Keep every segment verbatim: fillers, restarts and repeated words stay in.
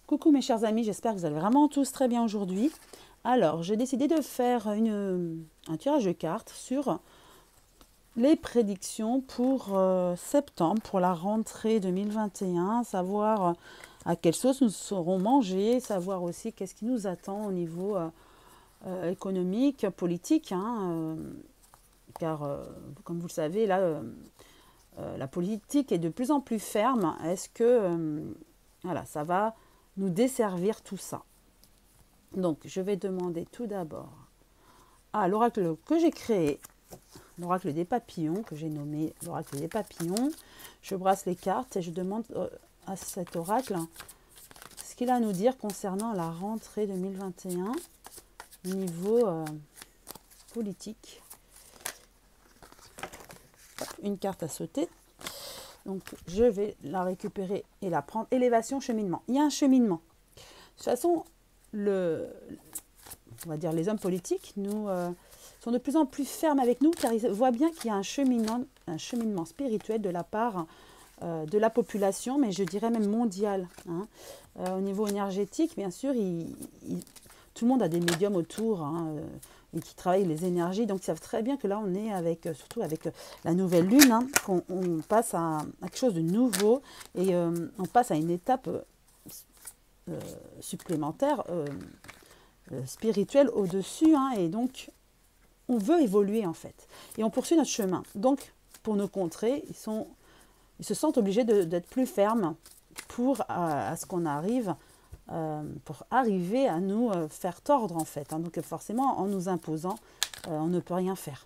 Coucou mes chers amis, j'espère que vous allez vraiment tous très bien aujourd'hui. Alors, j'ai décidé de faire une, un tirage de cartes sur les prédictions pour euh, septembre, pour la rentrée deux mille vingt et un, savoir à quelle sauce nous serons mangés, savoir aussi qu'est-ce qui nous attend au niveau euh, euh, économique, politique, hein, euh, car euh, comme vous le savez, là, euh, euh, la politique est de plus en plus ferme. Est-ce que euh, voilà, ça va nous desservir tout ça? Donc, je vais demander tout d'abord à l'oracle que j'ai créé, l'oracle des papillons, que j'ai nommé l'oracle des papillons. Je brasse les cartes et je demande à cet oracle ce qu'il a à nous dire concernant la rentrée deux mille vingt et un au niveau euh, politique. Une carte à sauter. Donc, je vais la récupérer et la prendre. Élévation, cheminement. Il y a un cheminement. De toute façon, le, on va dire les hommes politiques nous, euh, sont de plus en plus fermes avec nous car ils voient bien qu'il y a un cheminement, un cheminement spirituel de la part euh, de la population, mais je dirais même mondial. Hein. Euh, au niveau énergétique, bien sûr, il, il, tout le monde a des médiums autour hein, euh, et qui travaillent les énergies. Donc, ils savent très bien que là, on est avec, surtout avec la nouvelle lune, hein, qu'on on passe à, à quelque chose de nouveau et euh, on passe à une étape euh, supplémentaire, euh, euh, spirituelle au-dessus. Hein, et donc, on veut évoluer en fait. Et on poursuit notre chemin. Donc, pour nos contrées, ils, sont, ils se sentent obligés d'être plus fermes pour à, à ce qu'on arrive Euh, pour arriver à nous euh, faire tordre en fait. Hein. Donc forcément, en nous imposant, euh, on ne peut rien faire.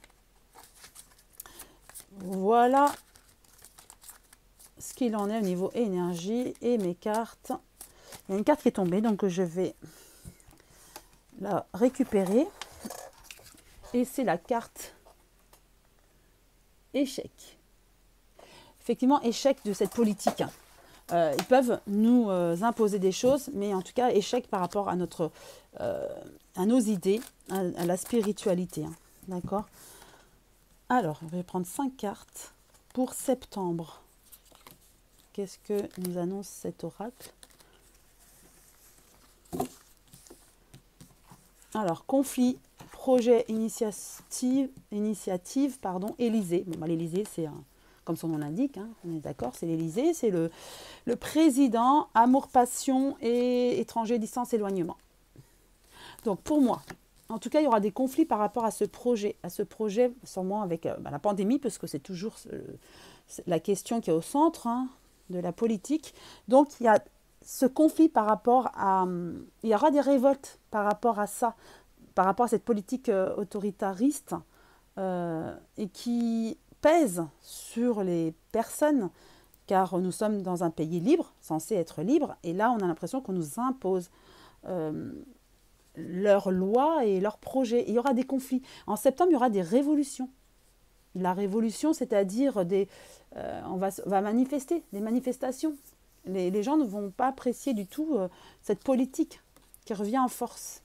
Voilà ce qu'il en est au niveau énergie et mes cartes. Il y a une carte qui est tombée, donc je vais la récupérer. Et c'est la carte échec. Effectivement, échec de cette politique. Hein. Euh, ils peuvent nous euh, imposer des choses, mais en tout cas, échec par rapport à, notre, euh, à nos idées, à, à la spiritualité. Hein. D'accord? Alors, je vais prendre cinq cartes pour septembre. Qu'est-ce que nous annonce cet oracle? Alors, conflit, projet, initiative, initiative pardon, Élysée. Bon, bah, l'Élysée, c'est un... Comme son nom l'indique, hein, on est d'accord, c'est l'Élysée, c'est le, le président, amour, passion et étranger, distance, éloignement. Donc pour moi, en tout cas, il y aura des conflits par rapport à ce projet, à ce projet, sûrement avec euh, bah, la pandémie, parce que c'est toujours euh, la question qui est au centre hein, de la politique. Donc il y a ce conflit par rapport à... Hum, il y aura des révoltes par rapport à ça, par rapport à cette politique euh, autoritariste euh, et qui... pèse sur les personnes, car nous sommes dans un pays libre, censé être libre, et là on a l'impression qu'on nous impose euh, leurs lois et leurs projets. Il y aura des conflits. En septembre, il y aura des révolutions. La révolution, c'est-à-dire des, euh, on va, on va manifester, des manifestations. Les, les gens ne vont pas apprécier du tout euh, cette politique qui revient en force.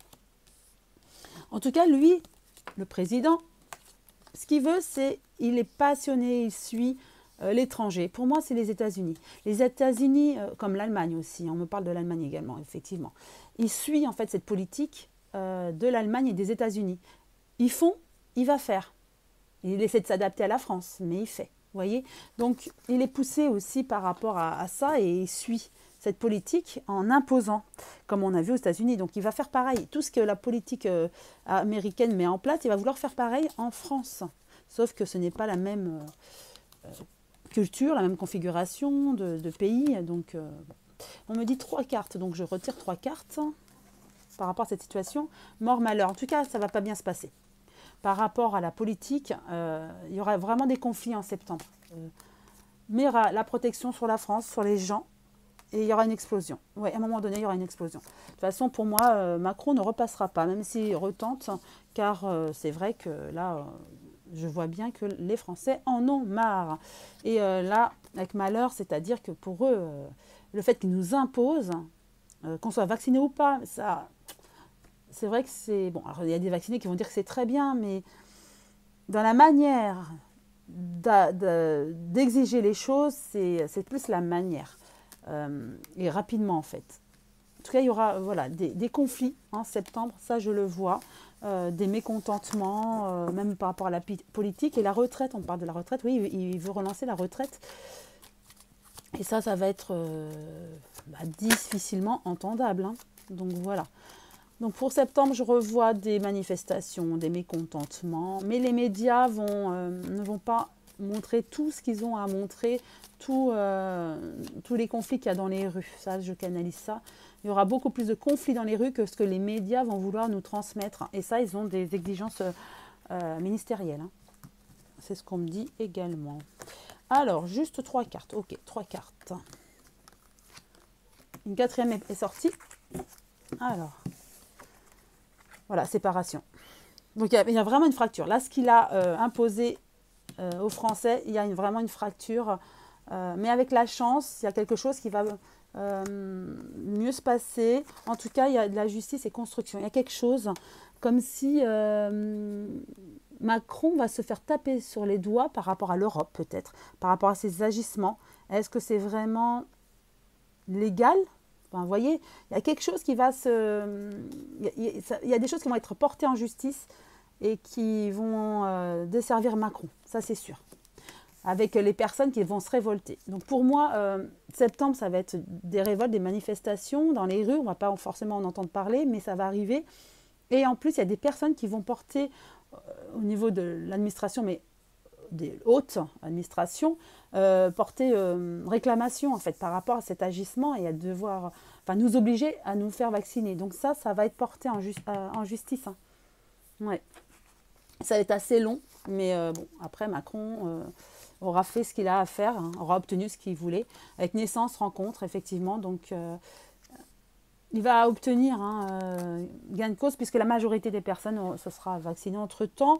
En tout cas, lui, le président, ce qu'il veut, c'est, il est passionné, il suit euh, l'étranger. Pour moi, c'est les États-Unis. Les États-Unis, euh, comme l'Allemagne aussi, on me parle de l'Allemagne également, effectivement. Il suit en fait cette politique euh, de l'Allemagne et des États-Unis. Ils font, il va faire. Il essaie de s'adapter à la France, mais il fait. Vous voyez? Donc, il est poussé aussi par rapport à, à ça et il suit cette politique en imposant, comme on a vu aux États-Unis. Donc, il va faire pareil. Tout ce que la politique euh, américaine met en place, il va vouloir faire pareil en France. Sauf que ce n'est pas la même euh, culture, la même configuration de, de pays. Donc, euh, on me dit trois cartes. Donc, je retire trois cartes par rapport à cette situation. Mort, malheur. En tout cas, ça ne va pas bien se passer. Par rapport à la politique, euh, il y aura vraiment des conflits en septembre. Euh, mais il y aura la protection sur la France, sur les gens. Et il y aura une explosion. Oui, à un moment donné, il y aura une explosion. De toute façon, pour moi, euh, Macron ne repassera pas, même s'il retente, car euh, c'est vrai que là, euh, je vois bien que les Français en ont marre. Et euh, là, avec malheur, c'est-à-dire que pour eux, euh, le fait qu'ils nous imposent, euh, qu'on soit vacciné ou pas, ça, c'est vrai que c'est... Bon, alors il y a des vaccinés qui vont dire que c'est très bien, mais dans la manière d'exiger les choses, c'est plus la manière. Euh, et rapidement en fait. tout cas, il y aura voilà, des, des conflits en septembre, ça je le vois, euh, des mécontentements, euh, même par rapport à la politique. Et la retraite, on parle de la retraite, oui, il, il veut relancer la retraite. Et ça, ça va être euh, bah, difficilement entendable. Hein. Donc voilà. Donc pour septembre, je revois des manifestations, des mécontentements, mais les médias vont, euh, ne vont pas montrer tout ce qu'ils ont à montrer, tout, euh, tous les conflits qu'il y a dans les rues. Ça, je canalise ça. Il y aura beaucoup plus de conflits dans les rues que ce que les médias vont vouloir nous transmettre. Et ça, ils ont des exigences euh, ministérielles. Hein. C'est ce qu'on me dit également. Alors, juste trois cartes. Ok, trois cartes. Une quatrième est sortie. Alors, voilà, séparation. Donc, il y, y a vraiment une fracture. Là, ce qu'il a euh, imposé euh, aux Français, il y a une, vraiment une fracture. Euh, mais avec la chance, il y a quelque chose qui va euh, mieux se passer. En tout cas, il y a de la justice et construction. Il y a quelque chose comme si euh, Macron va se faire taper sur les doigts par rapport à l'Europe, peut-être, par rapport à ses agissements. Est-ce que c'est vraiment légal ? Enfin, vous voyez, il y a quelque chose qui va se... Il y, a, il y a des choses qui vont être portées en justice et qui vont euh, desservir Macron, ça c'est sûr. Avec les personnes qui vont se révolter. Donc pour moi, euh, septembre, ça va être des révoltes, des manifestations dans les rues. On ne va pas forcément en entendre parler, mais ça va arriver. Et en plus, il y a des personnes qui vont porter, euh, au niveau de l'administration, mais des hautes administrations, euh, porter euh, réclamation en fait par rapport à cet agissement et à devoir, enfin nous obliger à nous faire vacciner. Donc ça, ça va être porté en, ju euh, en justice. Hein. Ouais. Ça va être assez long, mais euh, bon, après Macron euh, aura fait ce qu'il a à faire, hein, aura obtenu ce qu'il voulait, avec naissance, rencontre, effectivement. Donc euh, il va obtenir hein, euh, gain de cause, puisque la majorité des personnes euh, se sera vaccinées entre-temps.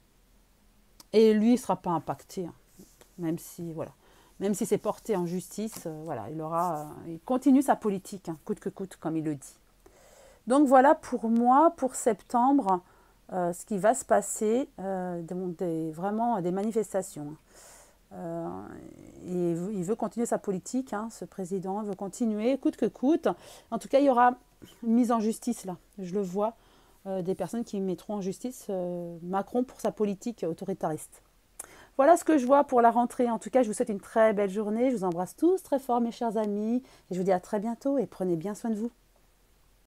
Et lui, il ne sera pas impacté, hein, même si voilà, même si c'est porté en justice, euh, voilà, il aura, euh, il continue sa politique, hein, coûte que coûte, comme il le dit. Donc voilà pour moi, pour septembre, euh, ce qui va se passer, euh, des, des, vraiment des manifestations. Euh, il, veut, il veut continuer sa politique, hein, ce président veut continuer, coûte que coûte. En tout cas, il y aura une mise en justice là, je le vois. Euh, des personnes qui mettront en justice euh, Macron pour sa politique autoritariste. Voilà ce que je vois pour la rentrée. En tout cas, je vous souhaite une très belle journée. Je vous embrasse tous très fort, mes chers amis. Et je vous dis à très bientôt et prenez bien soin de vous.